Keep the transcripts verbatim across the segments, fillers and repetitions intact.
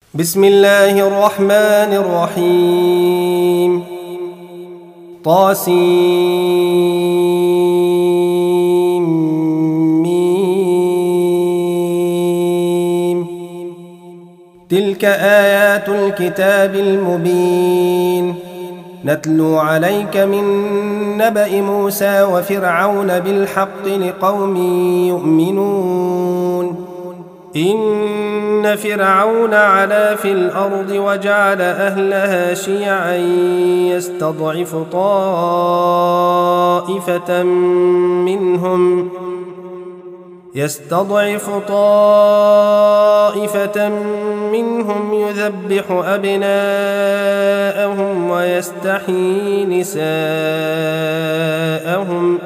بسم الله الرحمن الرحيم. طاسيم. تلك آيات الكتاب المبين نتلو عليك من نبأ موسى وفرعون بالحق لقوم يؤمنون. إن فرعون علا في الأرض وجعل أهلها شيعا يستضعف طائفة منهم يستضعف طائفة منهم يذبح أبناءهم ويستحيي نساءهم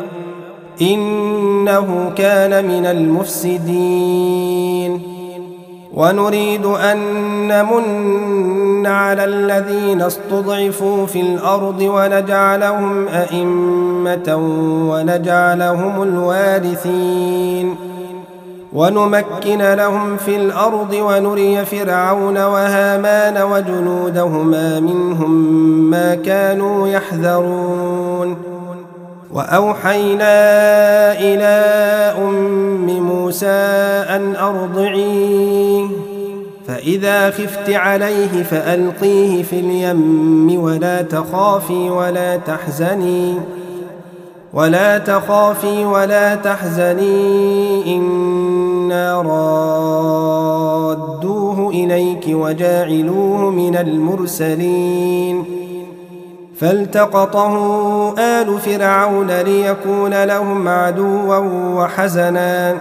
إنه كان من المفسدين. ونريد أن نمن على الذين استضعفوا في الأرض ونجعلهم أئمة ونجعلهم الوارثين ونمكن لهم في الأرض ونري فرعون وهامان وجنودهما منهم ما كانوا يحذرون. وأوحينا إلى أم موسى أن أرضعيه فإذا خفت عليه فألقيه في اليم ولا تخافي ولا تحزني ولا تخافي ولا تحزني إنا رادوه إليك وجاعلوه من المرسلين. فالتقطه آل فرعون ليكون لهم عدوا وحزنا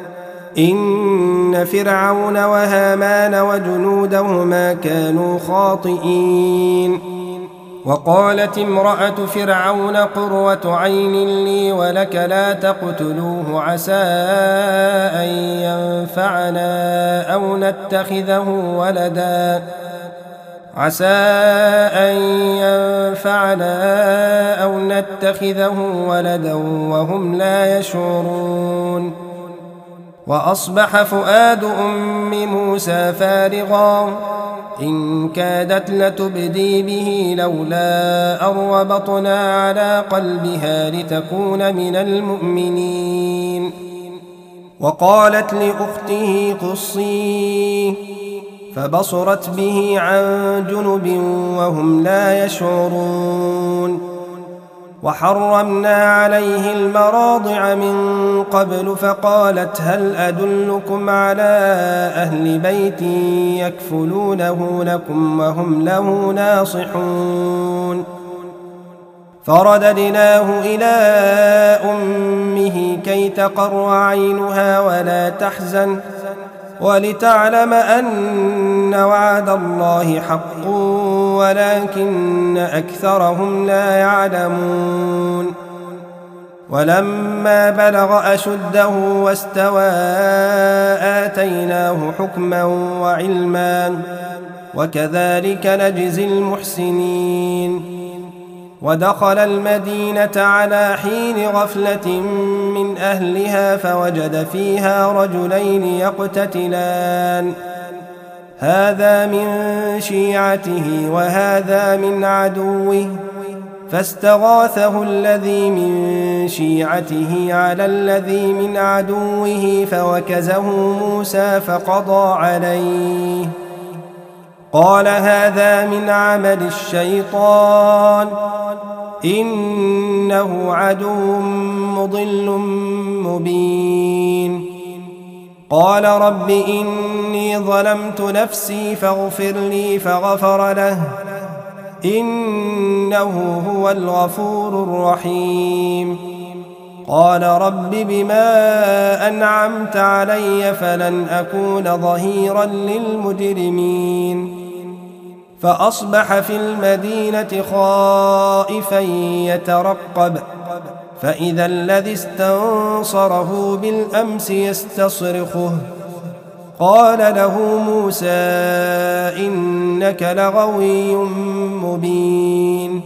إن فرعون وهامان وجنودهما كانوا خاطئين. وقالت امرأة فرعون قرة عين لي ولك لا تقتلوه عسى أن ينفعنا أو نتخذه ولدا عسى أن ينفعنا أو نتخذه ولدا وهم لا يشعرون. وأصبح فؤاد أم موسى فارغا إن كادت لتبدي به لولا أن ربطنا على قلبها لتكون من المؤمنين. وقالت لأخته قصيه فبصرت به عن جنب وهم لا يشعرون. وحرمنا عليه المراضع من قبل فقالت هل أدلكم على أهل بيت يكفلونه لكم وهم له ناصحون. فرددناه إلى أمه كي تقر عينها ولا تحزن ولتعلم أن وعد الله حق ولكن أكثرهم لا يعلمون. ولما بلغ أشده واستوى آتيناه حكما وعلما وكذلك نجزي المحسنين. ودخل المدينة على حين غفلة من أهلها فوجد فيها رجلين يقتتلان هذا من شيعته وهذا من عدوه فاستغاثه الذي من شيعته على الذي من عدوه فوكزه موسى فقضى عليه قال هذا من عمل الشيطان إنه عدو مضل مبين. قال رب إني ظلمت نفسي فاغفر لي فغفر له إنه هو الغفور الرحيم. قال رب بما أنعمت علي فلن أكون ظهيرا للمجرمين. فأصبح في المدينة خائفا يترقب فإذا الذي استنصره بالأمس يستصرخه قال له موسى إنك لغوي مبين.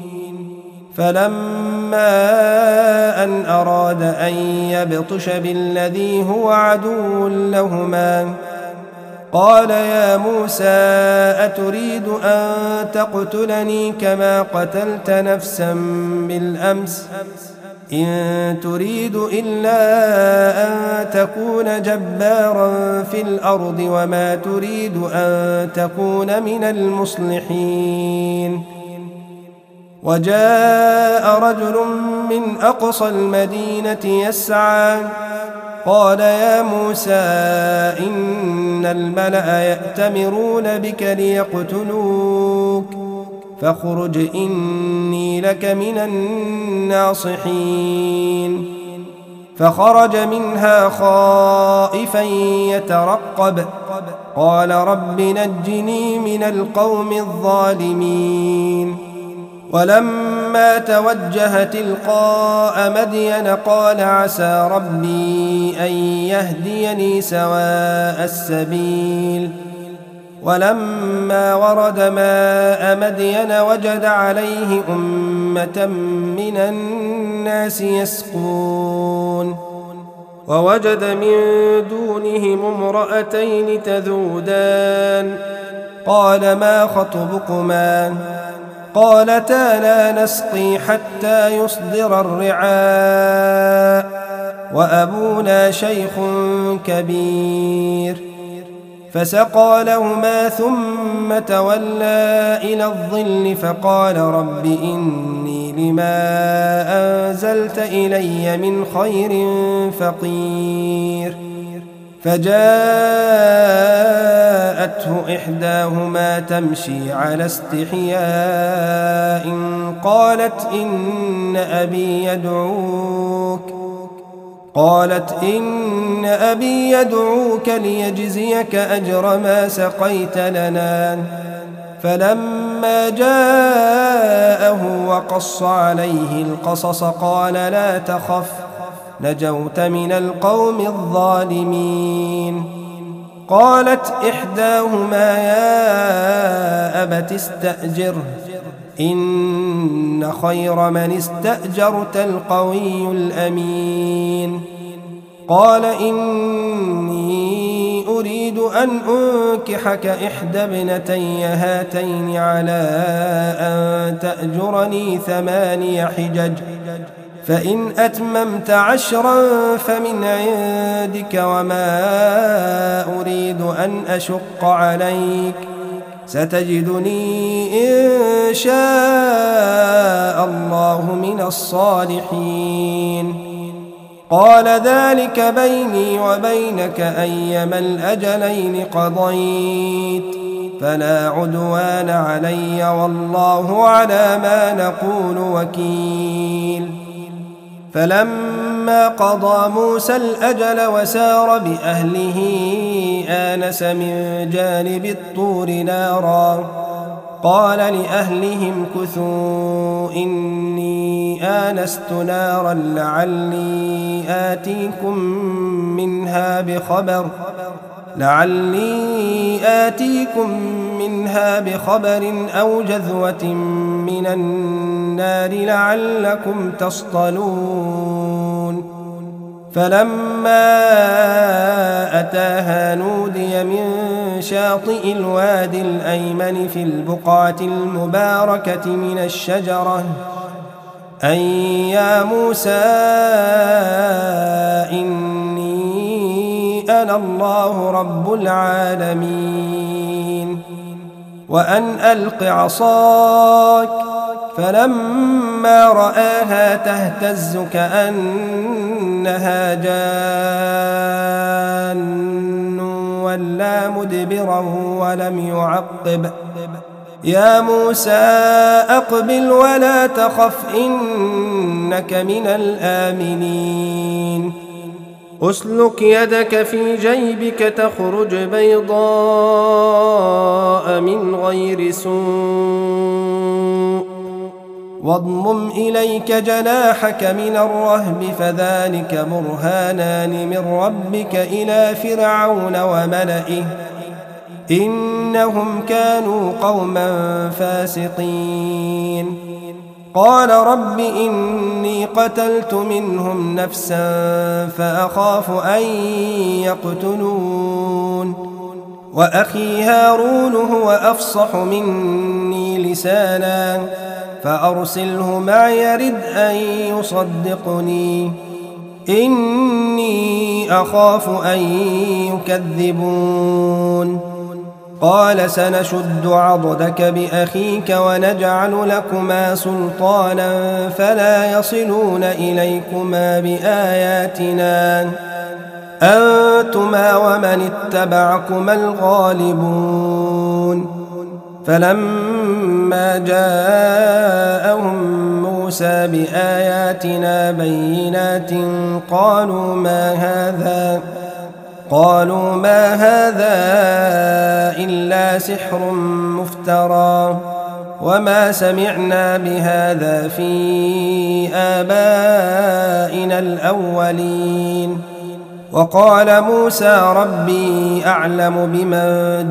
فلما أن أراد أن يبطش بالذي هو عدو لهما قال يا موسى أتريد أن تقتلني كما قتلت نفسا بالأمس إن تريد إلا أن تكون جبارا في الأرض وما تريد أن تكون من المصلحين. وجاء رجل من أقصى المدينة يسعى قال يا موسى إن الملأ يأتمرون بك ليقتلوك فاخرج إني لك من الناصحين. فخرج منها خائفا يترقب قال رب نجني من القوم الظالمين. ولما توجه تلقاء مدين قال عسى ربي أن يهديني سواء السبيل. ولما ورد ماء مدين وجد عليه أمة من الناس يسقون ووجد من دونهم امرأتين تذودان قال ما خطبكما قالتا لا نسقي حتى يصدر الرعاء وأبونا شيخ كبير. فسقى لهما ثم تولى إلى الظل فقال رب إني لما أنزلت إلي من خير فقير. فجاءته إحداهما تمشي على استحياء قالت إن أبي يدعوك قالت إن أبي يدعوك ليجزيك أجر ما سقيت لنا. فلما جاءه وقص عليه القصص قال لا تخف نجوت من القوم الظالمين. قالت إحداهما يا أبت استأجره إن خير من استأجرت القوي الأمين. قال إني أريد أن أنكحك إحدى ابنتي هاتين على أن تأجرني ثماني حجج فإن أتممت عشرا فمن عندك وما أريد أن أشق عليك ستجدني إن شاء الله من الصالحين. قال ذلك بيني وبينك أيما الأجلين قضيت فلا عدوان علي والله على ما نقول وكيل. فلما قضى موسى الأجل وسار بأهله آنس من جانب الطور نارا قال لأهلهم كثوا إني آنست نارا لعلي آتيكم منها بخبر لعلي آتيكم منها بخبر أو جذوة من النار لعلكم تصطلون. فلما أتاها نودي من شاطئ الوادي الأيمن في البقعة المباركة من الشجرة أن يا موسى إني أنا الله رب العالمين وأن ألق عصاك. فلما رآها تهتز كأنها جان ولا مدبرا ولم يعقب. يا موسى أقبل ولا تخف إنك من الآمنين. أسلك يدك في جيبك تخرج بيضاء من غير سوء واضمم إليك جناحك من الرهب فذلك برهانان من ربك إلى فرعون وملئه إنهم كانوا قوما فاسقين. قال رب إني قتلت منهم نفسا فأخاف أن يقتلون وأخي هارون هو أفصح مني لسانا فأرسله معي يرد أن يصدقني إني أخاف أن يكذبون قال سنشد عضدك بأخيك ونجعل لكما سلطانا فلا يصلون إليكما بآياتنا أنتما ومن اتبعكما الغالبون فلما جاءهم موسى بآياتنا بينات قالوا ما هذا قالوا ما هذا إلا سحر مفترى وما سمعنا بهذا في آبائنا الأولين وقال موسى ربي أعلم بمن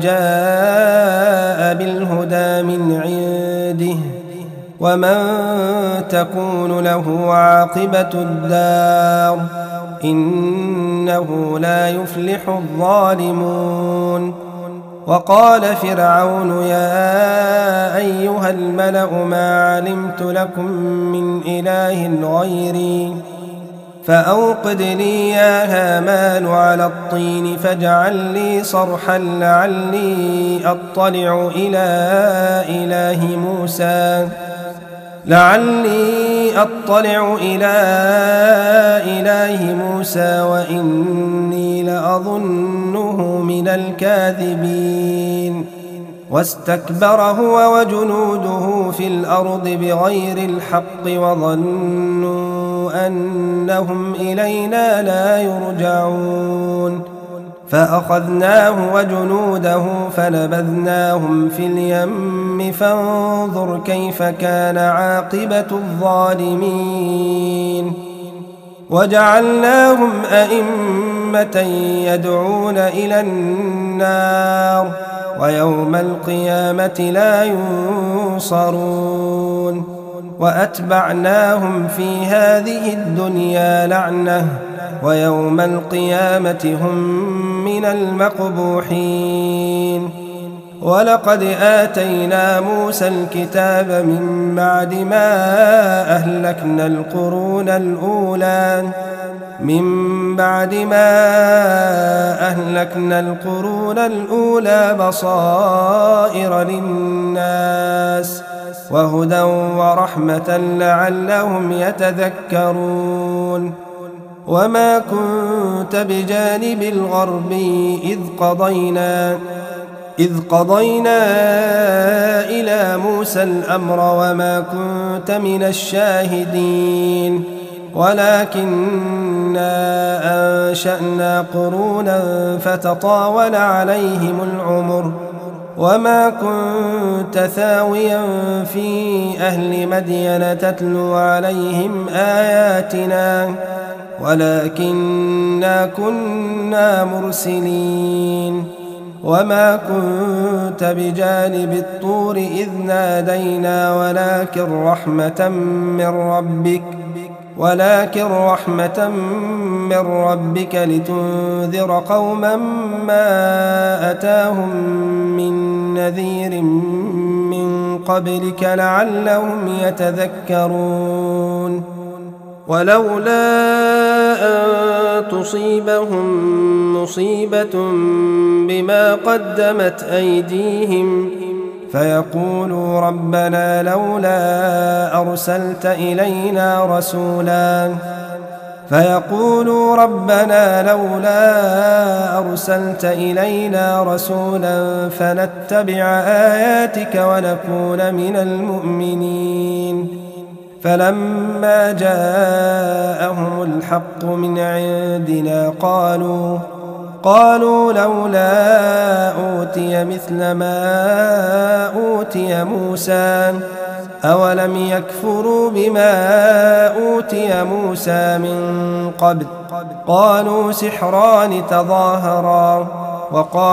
جاء بالهدى من عنده ومن تكون له عاقبة الدار إنه لا يفلح الظالمون وقال فرعون يا أيها الملأ ما علمت لكم من إله غيري فأوقد لي يا هامان على الطين فاجعل لي صرحا لعلي أطلع إلى إله موسى لعلي أطلع إلى إله موسى وإني لأظنه من الكاذبين واستكبر هو وجنوده في الأرض بغير الحق وظنوا أنهم إلينا لا يرجعون فأخذناه وجنوده فنبذناهم في اليم فانظر كيف كان عاقبة الظالمين وجعلناهم أئمة يدعون إلى النار ويوم القيامة لا ينصرون وأتبعناهم في هذه الدنيا لعنة ويوم القيامة هم من المقبوحين ولقد آتينا موسى الكتاب من بعد ما أهلكنا القرون الأولى من بعد ما أهلكنا القرون الأولى بصائر للناس وهدى ورحمة لعلهم يتذكرون وما كنت بجانب الغرب إذ قضينا إذ قضينا إلى موسى الأمر وما كنت من الشاهدين ولكننا أنشأنا قرونا فتطاول عليهم العمر وما كنت ثاويا في أهل مدين تتلو عليهم آياتنا ولكننا كنا مرسلين وما كنت بجانب الطور إذ نادينا ولكن رحمة من ربك ولكن رحمة من ربك لتنذر قوما ما أتاهم من نذير من قبلك لعلهم يتذكرون ولولا أن تصيبهم مصيبة بما قدمت أيديهم فيقولوا ربنا لولا أرسلت إلينا رسولا فيقولوا ربنا لولا أرسلت إلينا رسولا فنتبع آياتك ونكون من المؤمنين فلما جاءهم الحق من عندنا قالوا قالوا لولا أوتي مثل ما أوتي موسى أولم يكفروا بما أوتي موسى من قبل قالوا سحران تظاهرا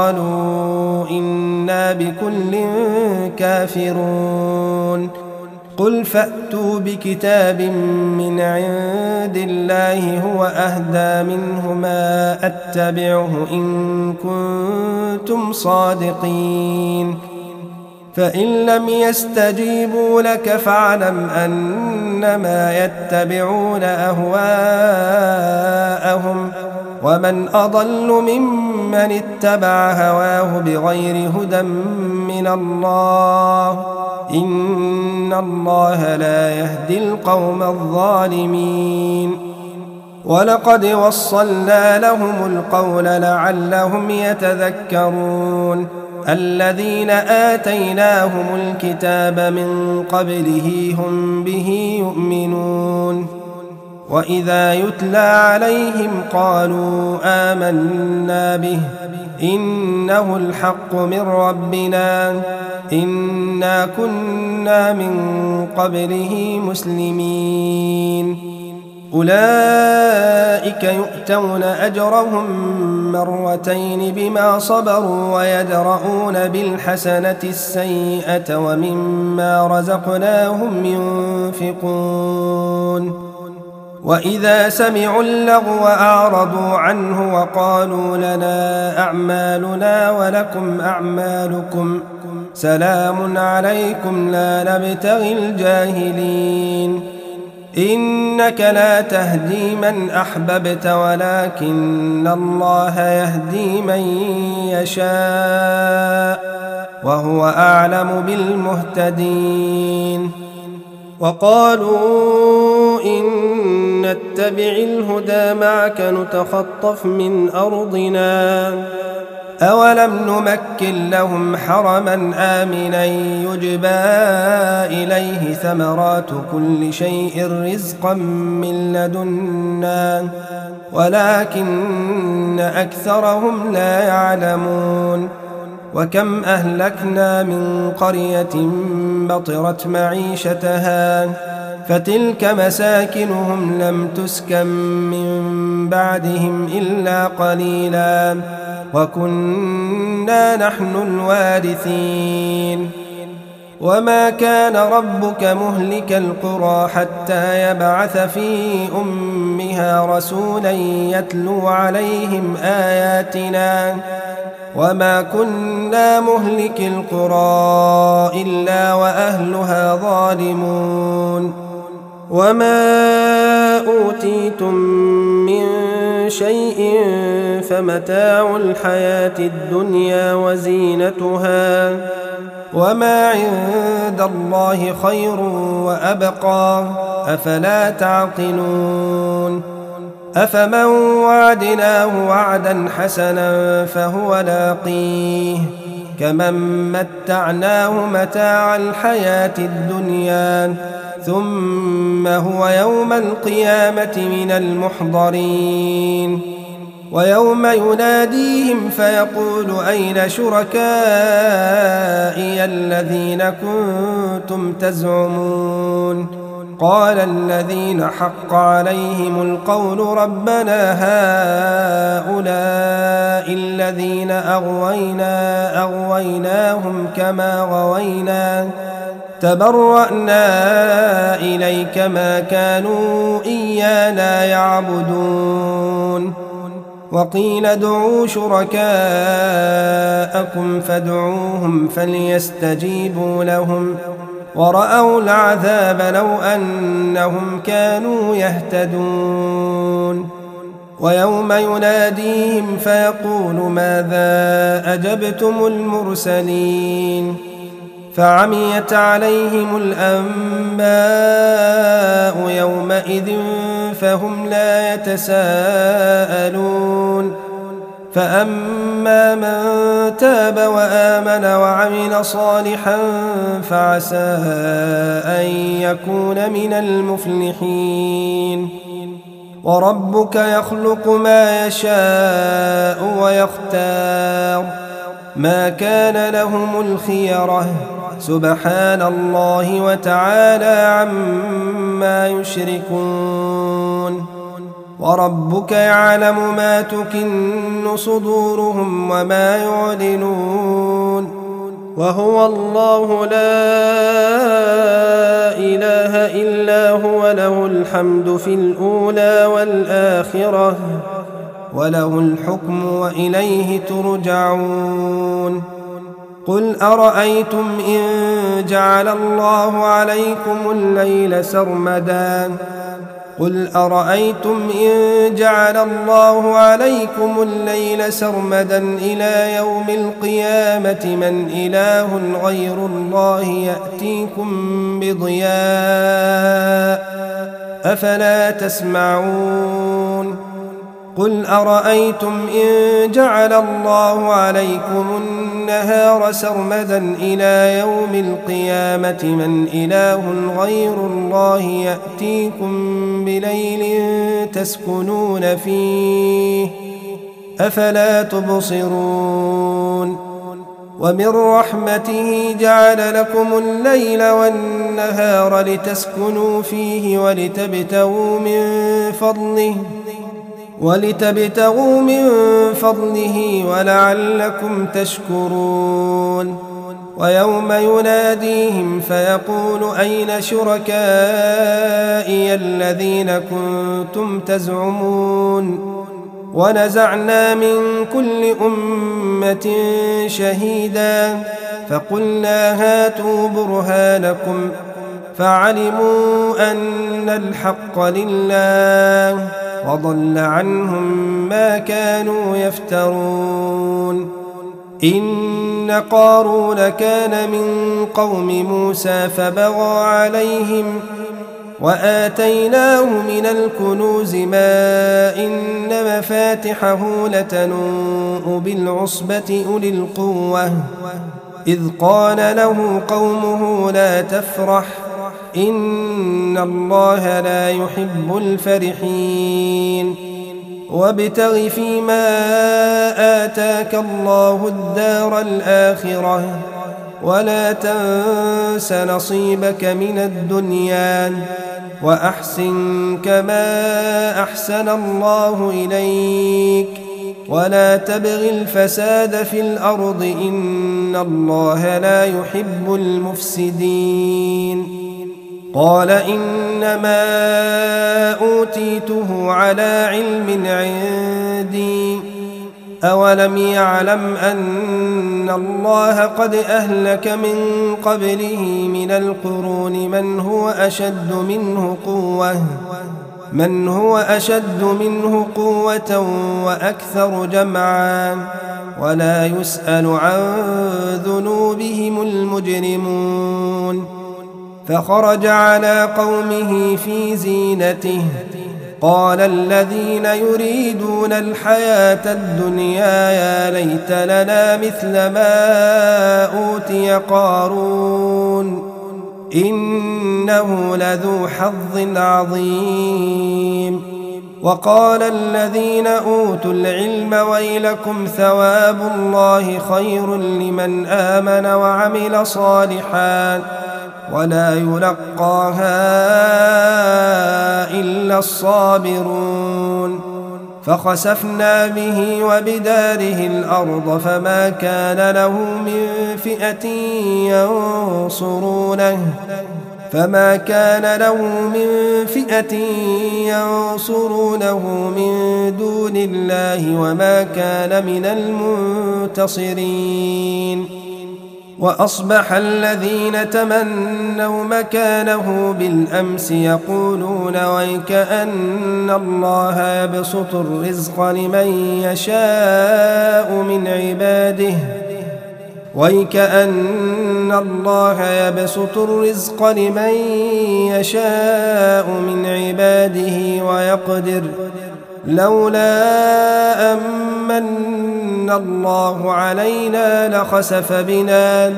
وقالوا إنا بكل كافرون قل فأتوا بكتاب من عند الله هو أهدى منه ما أتبعه إن كنتم صادقين فإن لم يستجيبوا لك فاعلم أنما يتبعون أهواءهم ومن أضل ممن اتبع هواه بغير هدى من الله إن الله لا يهدي القوم الظالمين ولقد وصلنا لهم القول لعلهم يتذكرون الذين آتيناهم الكتاب من قبله هم به يؤمنون وإذا يتلى عليهم قالوا آمنا به إنه الحق من ربنا إنا كنا من قبله مسلمين أولئك يؤتون أجرهم مرتين بما صبروا ويدرؤون بالحسنة السيئة ومما رزقناهم ينفقون وإذا سمعوا اللغو أعرضوا عنه وقالوا لنا أعمالنا ولكم أعمالكم سلام عليكم لا نبتغي الجاهلين إنك لا تهدي من أحببت ولكن الله يهدي من يشاء وهو أعلم بالمهتدين وقالوا إن نتبع الهدى معك نتخطف من أرضنا أولم نمكن لهم حرما آمنا يجبى إليه ثمرات كل شيء رزقا من لدنا ولكن أكثرهم لا يعلمون وكم أهلكنا من قرية بطرت معيشتها فتلك مساكنهم لم تسكن من بعدهم إلا قليلا وكنا نحن الوارثين وما كان ربك مهلك القرى حتى يبعث في أمها رسولا يتلو عليهم آياتنا وما كنا مهلك القرى إلا وأهلها ظالمون وما أوتيتم من شيء فمتاع الحياة الدنيا وزينتها وما عند الله خير وأبقى أفلا تعقلون أفمن وعدناه وعدا حسنا فهو لاقيه كمن متعناه متاع الحياة الدنيا ثم هو يوم القيامة من المحضرين ويوم يناديهم فيقول أين شركائي الذين كنتم تزعمون قال الذين حق عليهم القول ربنا هؤلاء الذين أغوينا أغويناهم كما غوينا تبرأنا إليك ما كانوا إيانا يعبدون وقيل ادعوا شركاءكم فادعوهم فليستجيبوا لهم ورأوا العذاب لو أنهم كانوا يهتدون ويوم يناديهم فيقول ماذا أجبتم المرسلين فعميت عليهم الأنباء يومئذ فهم لا يتساءلون فأما من تاب وآمن وعمل صالحا فعسى أن يكون من المفلحين وربك يخلق ما يشاء ويختار ما كان لهم الخيرة سبحان الله وتعالى عما يشركون وربك يعلم ما تكن صدورهم وما يعلنون وهو الله لا إله إلا هو له الحمد في الأولى والآخرة وله الحكم وإليه ترجعون قل أرأيتم إن جعل الله عليكم الليل سرمدا قل أرأيتم إن جعل الله عليكم الليل سرمدا إلى يوم القيامة من إله غير الله يأتيكم بضياء أفلا تسمعون قل أرأيتم إن جعل الله عليكم النهار سرمدا إلى يوم القيامة من إله غير الله يأتيكم بليل تسكنون فيه أفلا تبصرون ومن رحمته جعل لكم الليل والنهار لتسكنوا فيه ولتبتغوا من فضله ولتبتغوا من فضله ولعلكم تشكرون ويوم يناديهم فيقول أين شركائي الذين كنتم تزعمون ونزعنا من كل أمة شهيدا فقلنا هاتوا برهانكم فعلموا أن الحق لله وضل عنهم ما كانوا يفترون إن قارون كان من قوم موسى فبغى عليهم وآتيناه من الكنوز ما إن مفاتحه لتنوء بالعصبة أولي القوة إذ قال له قومه لا تفرح إن الله لا يحب الفرحين وابتغ فيما آتاك الله الدار الآخرة ولا تنس نصيبك من الدنيا وأحسن كما أحسن الله إليك ولا تبغ الفساد في الأرض إن الله لا يحب المفسدين قال إنما أوتيته على علم عندي أولم يعلم أن الله قد أهلك من قبله من القرون من هو أشد منه قوة من هو أشد منه قوة وأكثر جمعا ولا يسأل عن ذنوبهم المجرمون فخرج على قومه في زينته قال الذين يريدون الحياة الدنيا يا ليت لنا مثل ما أوتي قارون إنه لذو حظ عظيم وقال الذين أوتوا العلم ويلكم ثواب الله خير لمن آمن وعمل صالحا ولا يلقاها إلا الصابرون فخسفنا به وبداره الأرض فما كان له من فئة ينصرونه فما كان له من فئة ينصرونه من دون الله وما كان من المنتصرين وأصبح الذين تمنوا مكانه بالأمس يقولون ويكأن الله يبسط الرزق لمن يشاء من عباده ويكأن الله يبسط الرزق لمن يشاء من عباده ويقدر لولا أمن الله علينا لخسف بنا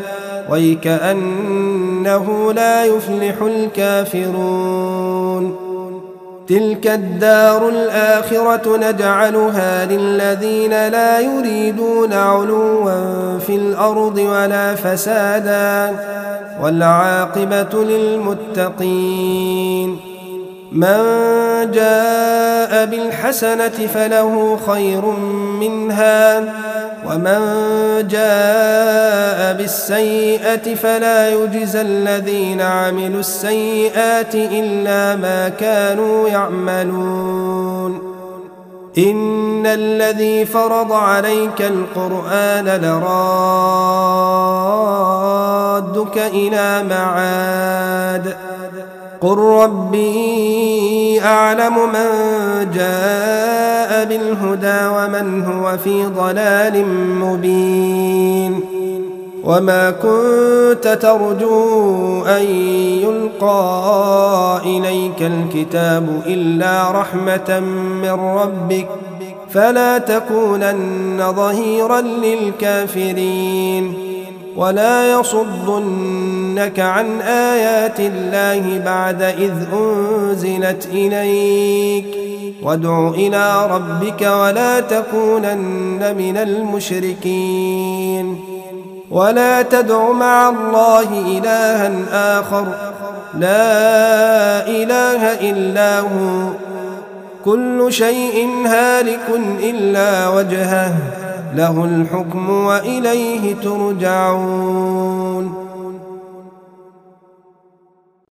ويكأنه لا يفلح الكافرون تلك الدار الآخرة نجعلها للذين لا يريدون علوا في الأرض ولا فسادا والعاقبة للمتقين من جاء بالحسنة فله خير منها ومن جاء بالسيئة فلا يجزى الذين عملوا السيئات إلا ما كانوا يعملون إن الذي فرض عليك القرآن لرادك إلى معاد قل ربي أعلم من جاء بالهدى ومن هو في ضلال مبين وما كنت ترجو أن يلقى إليك الكتاب إلا رحمة من ربك فلا تكونن ظهيرا للكافرين ولا يصدنك عن آيات الله بعد إذ أنزلت إليك وادع إلى ربك ولا تكونن من المشركين ولا تدع مع الله إلها آخر لا إله إلا هو كل شيء هالك إلا وجهه له الحكم وإليه ترجعون